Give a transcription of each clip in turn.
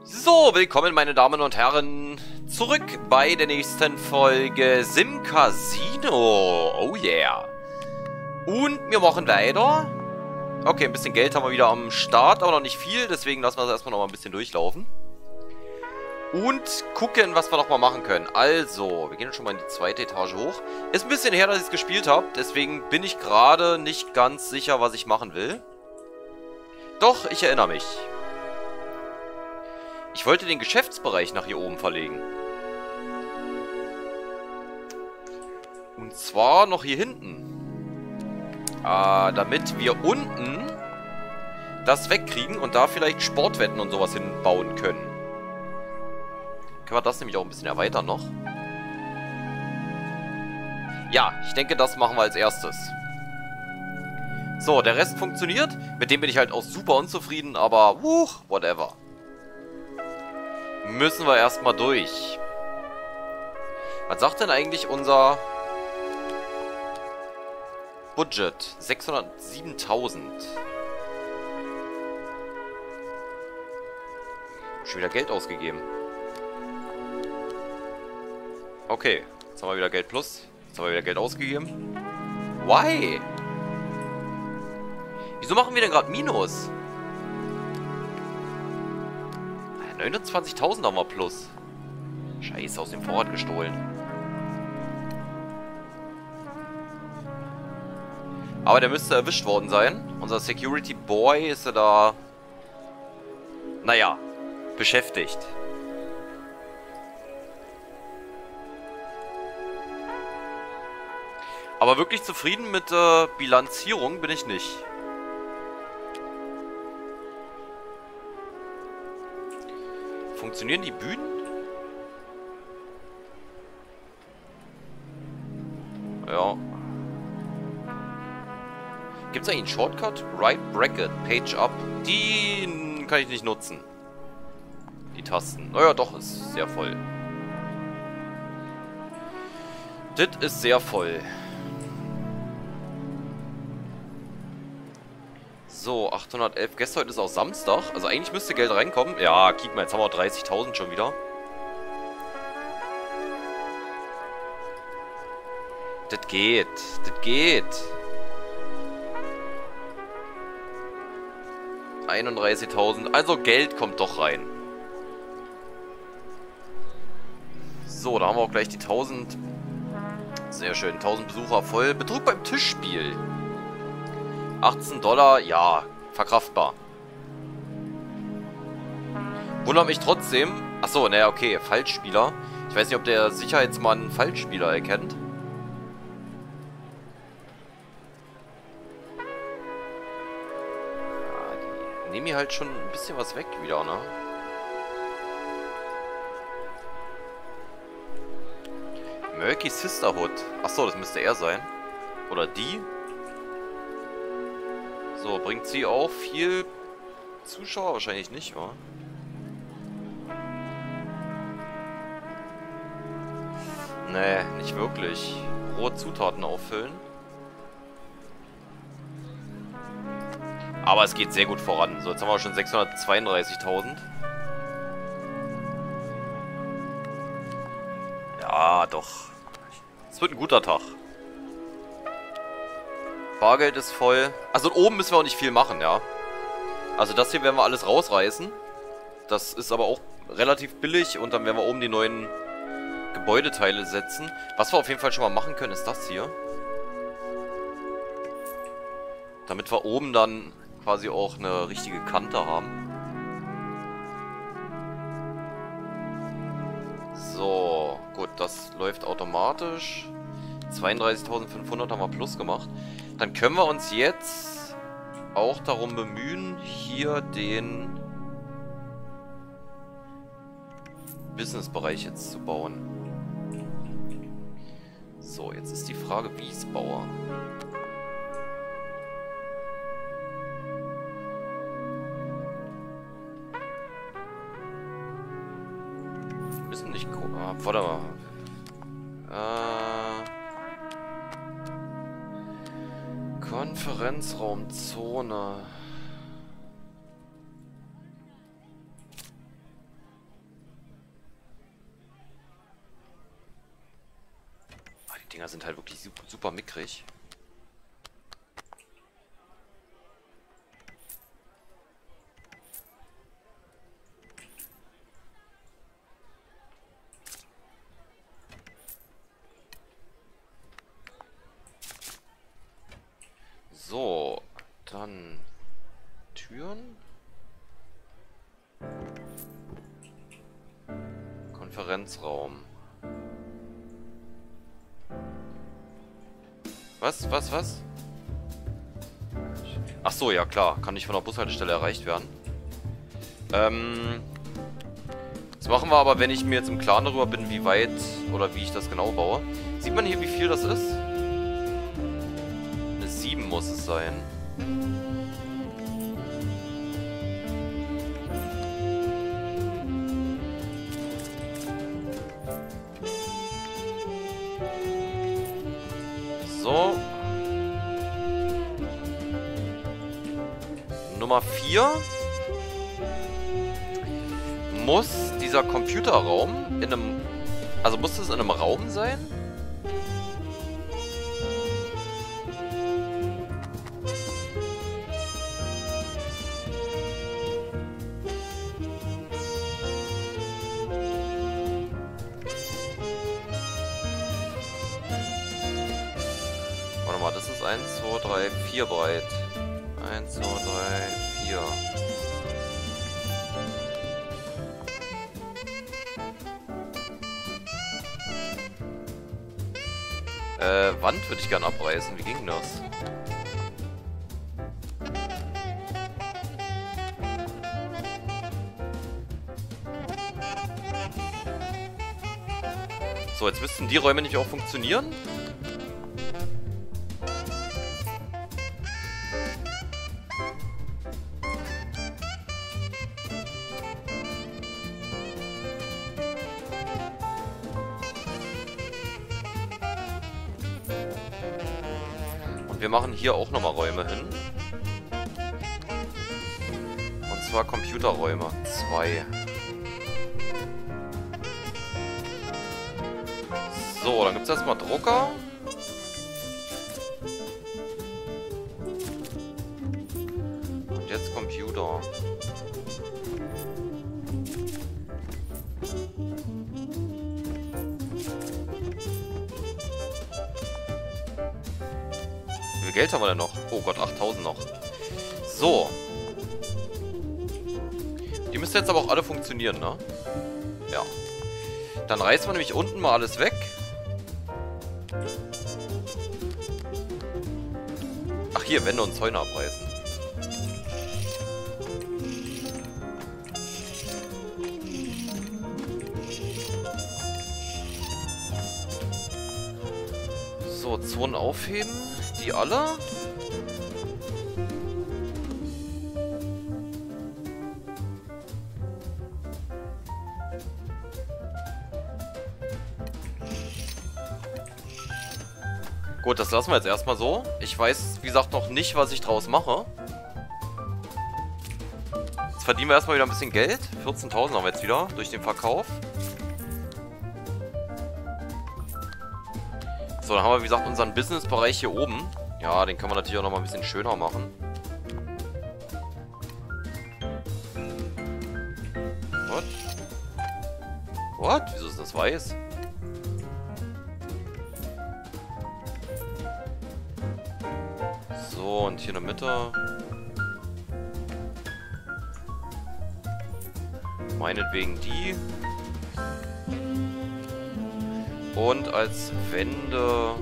So, willkommen meine Damen und Herren, zurück bei der nächsten Folge Sim Casino. Oh yeah. Und wir machen weiter. Okay, ein bisschen Geld haben wir wieder am Start, aber noch nicht viel, deswegen lassen wir das erstmal noch mal ein bisschen durchlaufen. Und gucken, was wir noch mal machen können. Also, wir gehen schon mal in die zweite Etage hoch. Ist ein bisschen her, dass ich es gespielt habe, deswegen bin ich gerade nicht ganz sicher, was ich machen will. Doch, ich erinnere mich. Ich wollte den Geschäftsbereich nach hier oben verlegen. Und zwar noch hier hinten. Damit wir unten das wegkriegen und da vielleicht Sportwetten und sowas hinbauen können. Können wir das nämlich auch ein bisschen erweitern noch? Ja, ich denke, das machen wir als erstes. So, der Rest funktioniert. Mit dem bin ich halt auch super unzufrieden, aber whatever. Müssen wir erstmal durch. Was sagt denn eigentlich unser Budget? 607.000. Schon wieder Geld ausgegeben. Okay, jetzt haben wir wieder Geld plus. Jetzt haben wir wieder Geld ausgegeben. Why? Wieso machen wir denn gerade Minus? 29.000 haben wir plus. Scheiße, aus dem Vorrat gestohlen. Aber der müsste erwischt worden sein. Unser Security Boy ist ja da... Naja, beschäftigt. Aber wirklich zufrieden mit der Bilanzierung bin ich nicht. Funktionieren die Bühnen? Ja. Gibt es eigentlich einen Shortcut? Right Bracket, Page Up. Die kann ich nicht nutzen. Die Tasten. Naja, doch, ist sehr voll. Das ist sehr voll. So, 811 Gäste, heute ist auch Samstag. Also eigentlich müsste Geld reinkommen. Ja, guck mal, jetzt haben wir 30.000 schon wieder. Das geht. Das geht. 31.000. Also Geld kommt doch rein. So, da haben wir auch gleich die 1.000. Sehr schön. 1.000 Besucher voll. Betrug beim Tischspiel. 18 $, ja, verkraftbar. Wundert mich trotzdem. Achso, naja, okay, Falschspieler. Ich weiß nicht, ob der Sicherheitsmann Falschspieler erkennt. Ja, die nehmen hier halt schon ein bisschen was weg wieder, ne? Murky Sisterhood. Achso, das müsste er sein. Oder die. So, bringt sie auch viel Zuschauer? Wahrscheinlich nicht, wa? Nee, nicht wirklich. Rohe Zutaten auffüllen. Aber es geht sehr gut voran. So, jetzt haben wir schon 632.000. Ja, doch. Es wird ein guter Tag. Bargeld ist voll. Also oben müssen wir auch nicht viel machen, ja. Also das hier werden wir alles rausreißen. Das ist aber auch relativ billig. Und dann werden wir oben die neuen Gebäudeteile setzen. Was wir auf jeden Fall schon mal machen können, ist das hier. Damit wir oben dann quasi auch eine richtige Kante haben. So, gut, das läuft automatisch. 32.500 haben wir plus gemacht. Dann können wir uns jetzt auch darum bemühen, hier den Businessbereich jetzt zu bauen. So, jetzt ist die Frage, Wiesbauer. Wir müssen nicht gucken. Warte mal. Konferenzraumzone. Dinger sind halt wirklich super, super mickrig. So, dann Türen. Konferenzraum. Was? Ach so, ja klar. Kann nicht von der Bushaltestelle erreicht werden. Das machen wir aber, wenn ich mir jetzt im Klaren darüber bin, wie weit oder wie ich das genau baue. Sieht man hier, wie viel das ist? Eine 7 muss es sein. So. Nummer 4. Muss dieser Computerraum in einem... Also muss das in einem Raum sein? Warte mal, das ist 1, 2, 3, 4 breit. 1, 2, 3, 4. Wand würde ich gerne abreißen. Wie ging das? So, jetzt müssten die Räume nicht auch funktionieren. Wir machen hier auch nochmal Räume hin. Und zwar Computerräume. 2. So, dann gibt es erstmal Drucker. Und jetzt Computer. Wie viel Geld haben wir denn noch? Oh Gott, 8000 noch. So. Die müssten jetzt aber auch alle funktionieren, ne? Ja. Dann reißen wir nämlich unten mal alles weg. Ach hier, Wände und Zäune abreißen. So, Zonen aufheben. Die alle? Gut, das lassen wir jetzt erstmal so. Ich weiß, wie gesagt, noch nicht, was ich draus mache. Jetzt verdienen wir erstmal wieder ein bisschen Geld. 14.000 haben wir jetzt wieder durch den Verkauf. So, dann haben wir, wie gesagt, unseren Business-Bereich hier oben. Ja, den können wir natürlich auch noch mal ein bisschen schöner machen. What? What? Wieso ist das weiß? So, und hier in der Mitte. Meinetwegen die. Und als Wände...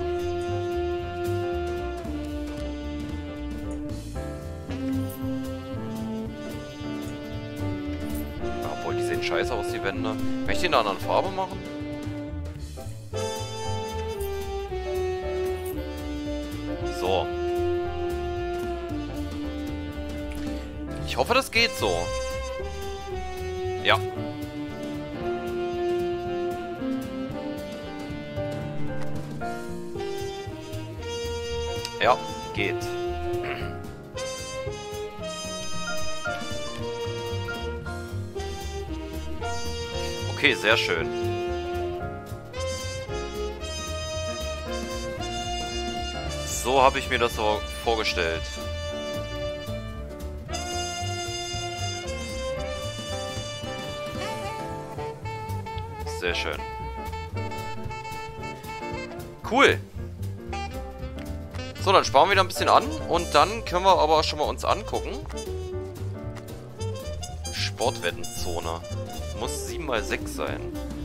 Obwohl, die sehen scheiße aus, die Wände. Kann ich die in einer anderen Farbe machen? So. Ich hoffe, das geht so. Ja. Ja, geht. Okay, sehr schön. So habe ich mir das so vorgestellt. Sehr schön. Cool. So, dann sparen wir wieder ein bisschen an. Und dann können wir aber schon mal uns angucken. Sportwettenzone. Muss 7×6 sein.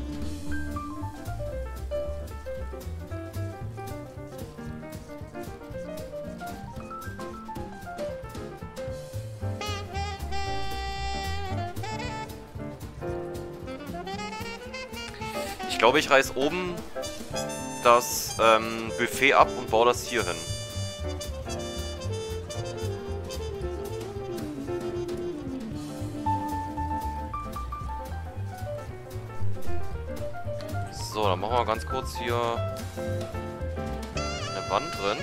Ich glaube, ich reiß oben das Buffet ab und baue das hier hin. So, dann machen wir ganz kurz hier eine Wand drin.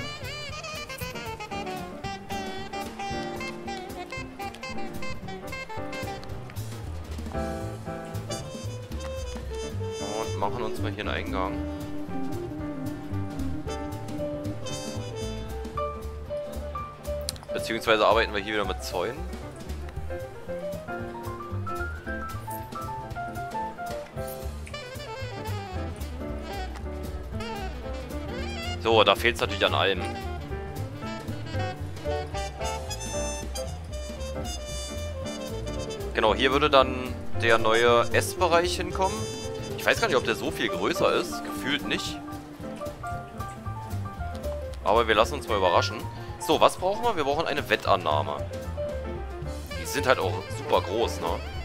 Und machen uns mal hier einen Eingang. Beziehungsweise arbeiten wir hier wieder mit Zäunen. So, da fehlt es natürlich an allem. Genau, hier würde dann der neue Essbereich hinkommen. Ich weiß gar nicht, ob der so viel größer ist. Gefühlt nicht. Aber wir lassen uns mal überraschen. So, was brauchen wir? Wir brauchen eine Wettannahme. Die sind halt auch super groß, ne?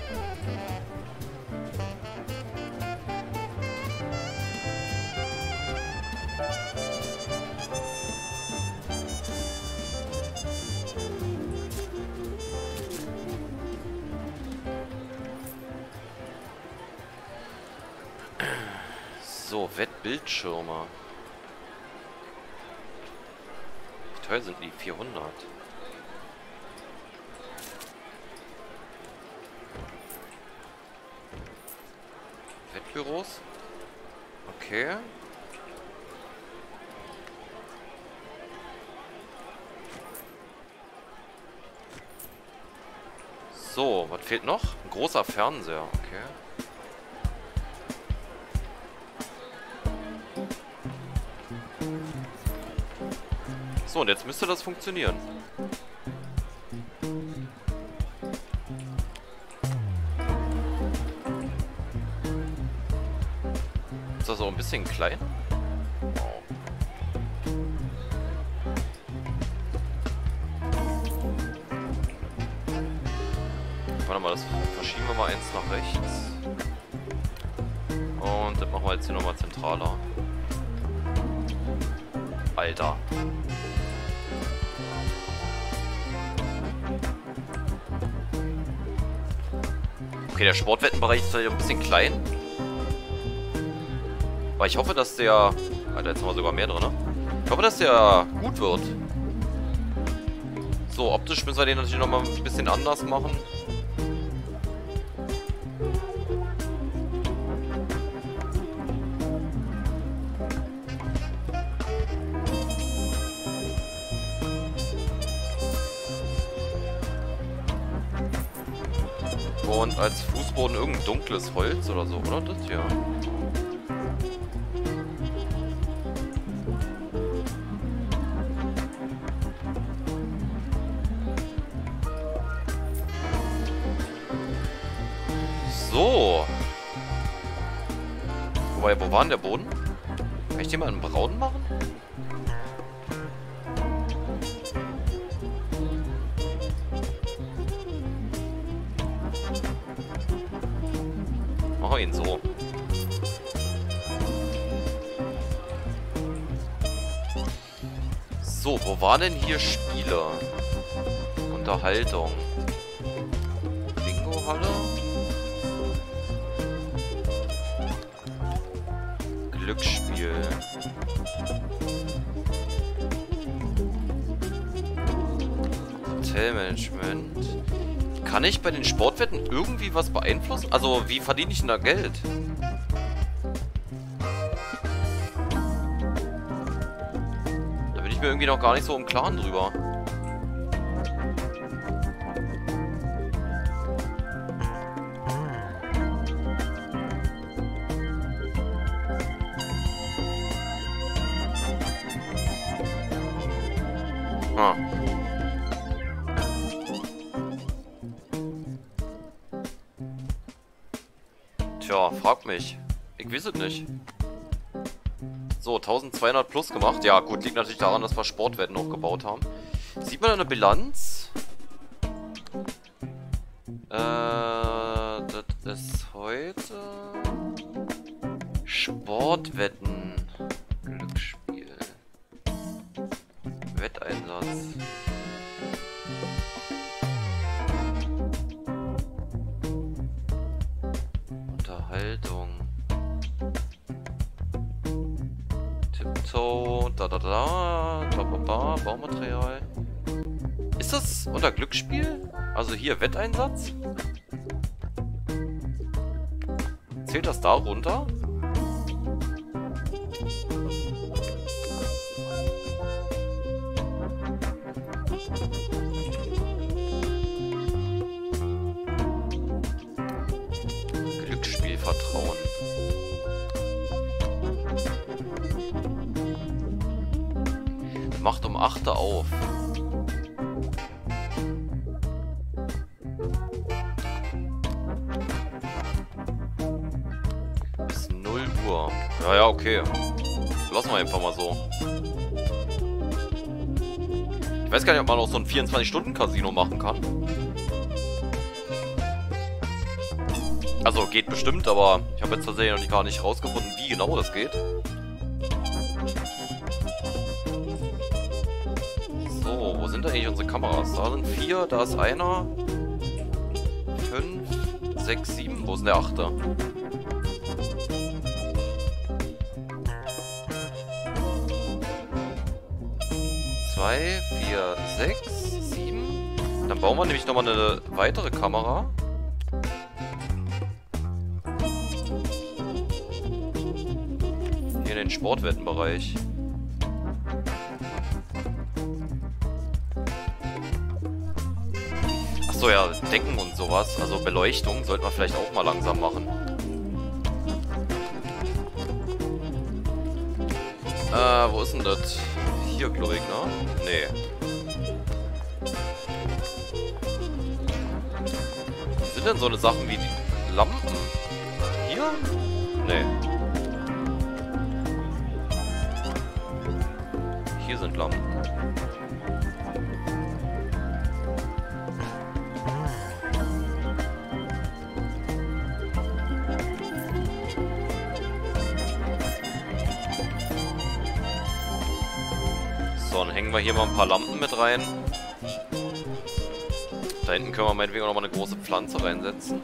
So, Wettbildschirme. Wie teuer sind die? 400. Wettbüros? Okay. So, was fehlt noch? Ein großer Fernseher, okay. So, und jetzt müsste das funktionieren. Ist das auch ein bisschen klein? Wow. Warte mal, das verschieben wir mal eins nach rechts. Und das machen wir jetzt hier nochmal zentraler. Alter. Okay, der Sportwettenbereich ist halt ein bisschen klein. Aber ich hoffe, dass der... Alter, jetzt haben wir sogar mehr drin, ne? Ich hoffe, dass der gut wird. So, optisch müssen wir den natürlich nochmal ein bisschen anders machen. Und als Fußboden irgendein dunkles Holz oder so, oder? Das hier. So. Wobei, wo war denn der Boden? Kann ich den mal in braun machen? Machen wir ihn so. So, wo waren denn hier Spiele? Unterhaltung. Bingo-Halle. Glücksspiel. Hotelmanagement. Kann ich bei den Sportwetten irgendwie was beeinflussen? Also, wie verdiene ich denn da Geld? Da bin ich mir irgendwie noch gar nicht so im Klaren drüber. Ah. Tja, frag mich. Ich weiß es nicht. So, 1200 plus gemacht. Ja, gut, liegt natürlich daran, dass wir Sportwetten auch gebaut haben. Sieht man eine Bilanz? Das ist heute... Sportwetten. Glücksspiel. Wetteinsatz. Unterhaltung. Tiptoe. Baumaterial. Ist das unter Glücksspiel? Also hier Wetteinsatz? Zählt das da runter? Glücksspielvertrauen. Macht um 8 Uhr auf. Bis 0 Uhr. Ja, ja, okay. Lassen wir einfach mal so. Ich weiß gar nicht, ob man auch so ein 24-Stunden-Casino machen kann. Also, geht bestimmt, aber ich habe jetzt tatsächlich noch gar nicht rausgefunden, wie genau das geht. So, wo sind eigentlich unsere Kameras? Da sind 4, da ist einer. 5, 6, 7. Wo ist denn der 8.? Zwei, 4, 6, 7. Dann bauen wir nämlich nochmal eine weitere Kamera. Hier in den Sportwettenbereich. Achso, ja, Decken und sowas. Also Beleuchtung sollten wir vielleicht auch mal langsam machen. Wo ist denn das? Hier, glaube ich, ne? Nee. Sind denn so eine Sachen wie die Lampen? Hier? Nee. Hier sind Lampen. So, dann hängen wir hier mal ein paar Lampen mit rein. Da hinten können wir meinetwegen auch noch mal eine große Pflanze reinsetzen.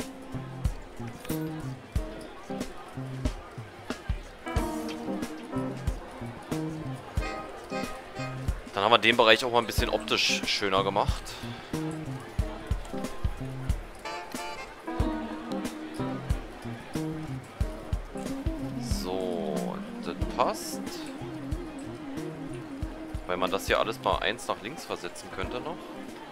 Dann haben wir den Bereich auch mal ein bisschen optisch schöner gemacht. So, das passt. Weil man das hier alles mal eins nach links versetzen könnte noch.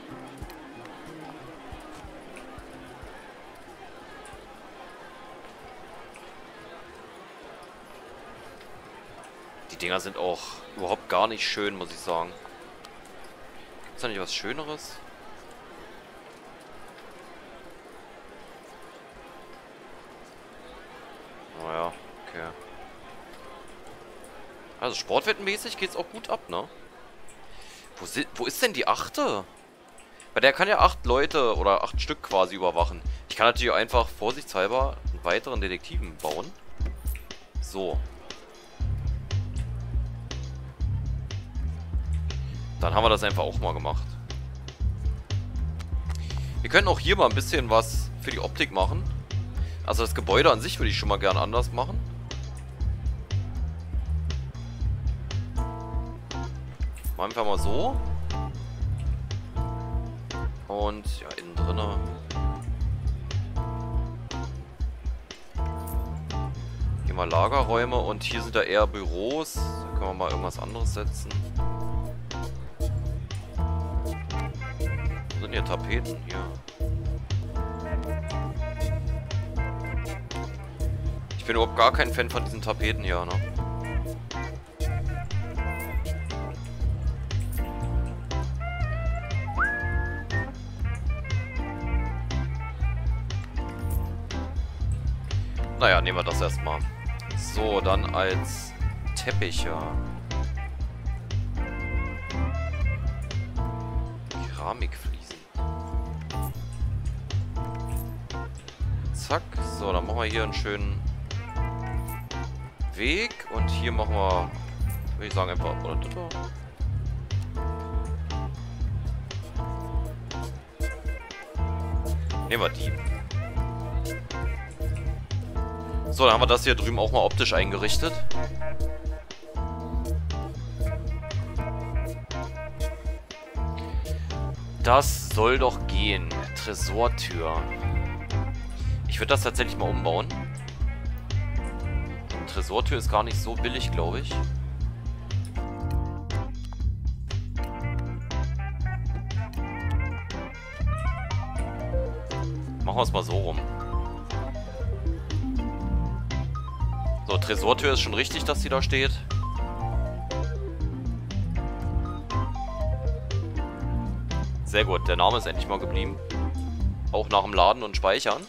Die Dinger sind auch überhaupt gar nicht schön, muss ich sagen. Gibt's da nicht was Schöneres? Naja, okay. Also sportwettenmäßig geht's auch gut ab, ne? Wo ist denn die 8.? Weil der kann ja 8 Leute oder 8 Stück quasi überwachen. Ich kann natürlich einfach vorsichtshalber einen weiteren Detektiven bauen. So. Dann haben wir das einfach auch mal gemacht. Wir können auch hier mal ein bisschen was für die Optik machen. Also das Gebäude an sich würde ich schon mal gerne anders machen. Machen wir mal so. Und ja, innen drinne. Hier mal Lagerräume und hier sind da eher Büros. Da können wir mal irgendwas anderes setzen. sind hier Tapeten? Hier. Ich bin überhaupt gar kein Fan von diesen Tapeten hier, ne? Naja, nehmen wir das erstmal. So, dann als Teppiche. Keramikfliesen. Zack. So, dann machen wir hier einen schönen Weg. Und hier machen wir, würde ich sagen, einfach... Oder nehmen wir die. So, dann haben wir das hier drüben auch mal optisch eingerichtet. Das soll doch gehen. Tresortür. Ich würde das tatsächlich mal umbauen. Eine Tresortür ist gar nicht so billig, glaube ich. Machen wir es mal so rum. So, Tresortür ist schon richtig, dass sie da steht. Sehr gut, der Name ist endlich mal geblieben. Auch nach dem Laden und Speichern.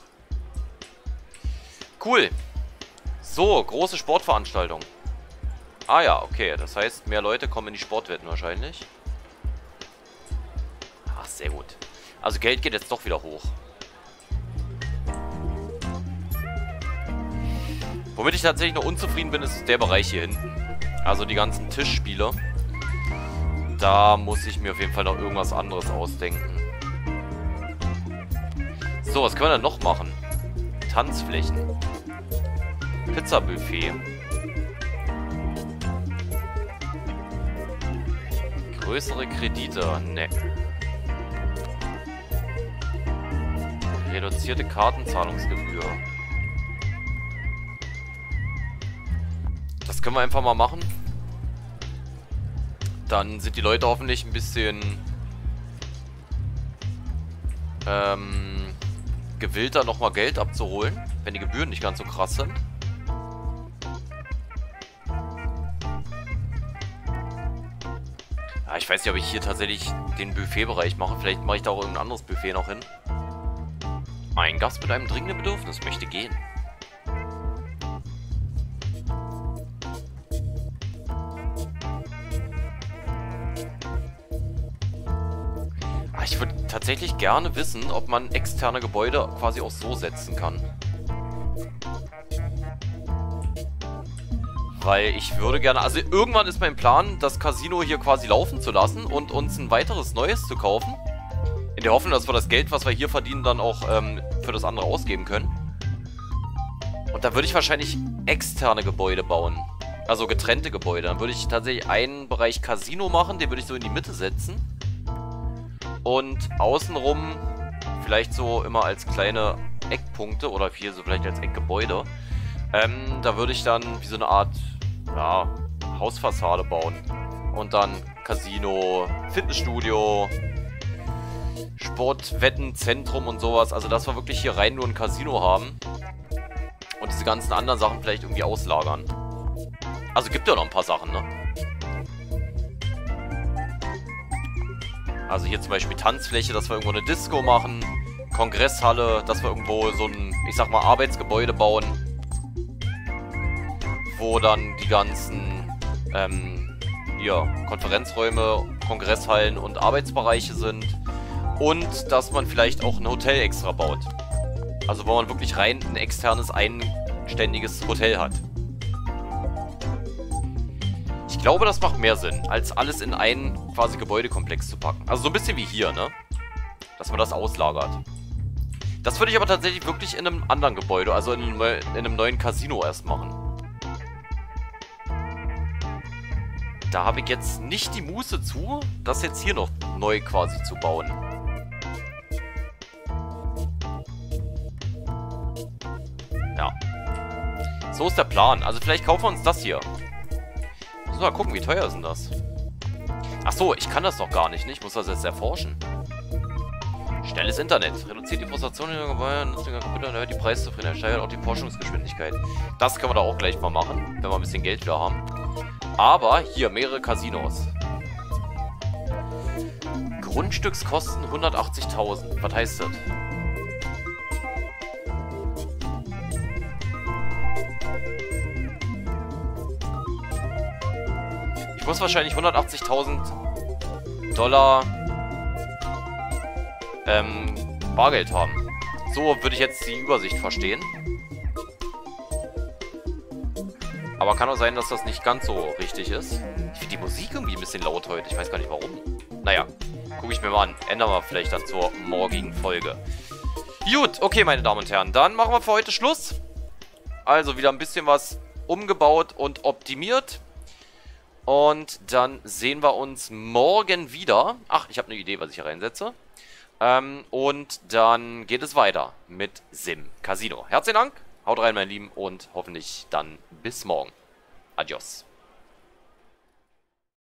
Cool. So, große Sportveranstaltung. Ah ja, okay. Das heißt, mehr Leute kommen in die Sportwetten wahrscheinlich. Ach, sehr gut. Also Geld geht jetzt doch wieder hoch. Womit ich tatsächlich noch unzufrieden bin, ist der Bereich hier hinten. Also die ganzen Tischspiele. Da muss ich mir auf jeden Fall noch irgendwas anderes ausdenken. So, was können wir denn noch machen? Tanzflächen. Pizzabuffet. Größere Kredite. Ne. Reduzierte Kartenzahlungsgebühr. Das können wir einfach mal machen. Dann sind die Leute hoffentlich ein bisschen gewillter, nochmal Geld abzuholen, wenn die Gebühren nicht ganz so krass sind. Ja, ich weiß nicht, ob ich hier tatsächlich den Buffetbereich mache. Vielleicht mache ich da auch irgendein anderes Buffet noch hin. Ein Gast mit einem dringenden Bedürfnis möchte gehen. Ich würde tatsächlich gerne wissen, ob man externe Gebäude quasi auch so setzen kann. Weil ich würde gerne... Also irgendwann ist mein Plan, das Casino hier quasi laufen zu lassen und uns ein weiteres neues zu kaufen. In der Hoffnung, dass wir das Geld, was wir hier verdienen, dann auch für das andere ausgeben können. Und dann würde ich wahrscheinlich externe Gebäude bauen. Also getrennte Gebäude. Dann würde ich tatsächlich einen Bereich Casino machen, den würde ich so in die Mitte setzen. Und außenrum vielleicht so immer als kleine Eckpunkte oder hier so vielleicht als Eckgebäude. Da würde ich dann wie so eine Art, ja, Hausfassade bauen. Und dann Casino, Fitnessstudio, Sportwettenzentrum und sowas. Also dass wir wirklich hier rein nur ein Casino haben. Und diese ganzen anderen Sachen vielleicht irgendwie auslagern. Also gibt ja noch ein paar Sachen, ne? Also hier zum Beispiel Tanzfläche, dass wir irgendwo eine Disco machen. Kongresshalle, dass wir irgendwo so ein, ich sag mal, Arbeitsgebäude bauen. Wo dann die ganzen, hier, Konferenzräume, Kongresshallen und Arbeitsbereiche sind. Und dass man vielleicht auch ein Hotel extra baut. Also wo man wirklich rein ein externes, eigenständiges Hotel hat. Ich glaube, das macht mehr Sinn, als alles in einen quasi Gebäudekomplex zu packen. Also so ein bisschen wie hier, ne? Dass man das auslagert. Das würde ich aber tatsächlich wirklich in einem anderen Gebäude, also in einem neuen Casino erst machen. Da habe ich jetzt nicht die Muße zu, das jetzt hier noch neu quasi zu bauen. Ja. So ist der Plan. Also vielleicht kaufen wir uns das hier. Müssen wir mal gucken, wie teuer ist denn das? Achso, ich kann das doch gar nicht, ne? Ich muss das jetzt erforschen. Schnelles Internet. Reduziert die Frustration in den Gebäuden, nutzt den Computer und erhöht die Preiszufriedenheit, steigert auch die Forschungsgeschwindigkeit. Das können wir da auch gleich mal machen, wenn wir ein bisschen Geld wieder haben. Aber hier mehrere Casinos. Grundstückskosten 180.000. Was heißt das? Ich muss wahrscheinlich 180.000 Dollar Bargeld haben. So würde ich jetzt die Übersicht verstehen. Aber kann auch sein, dass das nicht ganz so richtig ist. Ich finde die Musik irgendwie ein bisschen laut heute. Ich weiß gar nicht warum. Naja, gucke ich mir mal an. Ändern wir vielleicht dann zur morgigen Folge. Gut, okay, meine Damen und Herren. Dann machen wir für heute Schluss. Also wieder ein bisschen was umgebaut und optimiert. Und dann sehen wir uns morgen wieder. Ach, ich habe eine Idee, was ich hier reinsetze. Und dann geht es weiter mit Sim Casino. Herzlichen Dank, haut rein, meine Lieben, und hoffentlich dann bis morgen. Adios.